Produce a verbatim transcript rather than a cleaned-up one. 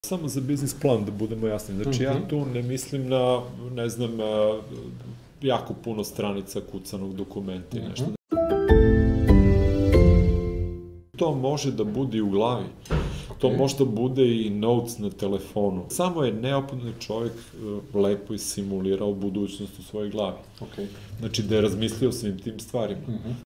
Samo za biznis plan, da budemo jasni. Znači, ja tu ne mislim na, ne znam, jako puno stranica kucanog dokumenta i nešto. To može da bude i u glavi. To može da bude i notes na telefonu. Samo je neophodno da čovjek lepo isimulirao budućnost u svojoj glavi. Znači, da je razmislio svim tim stvarima.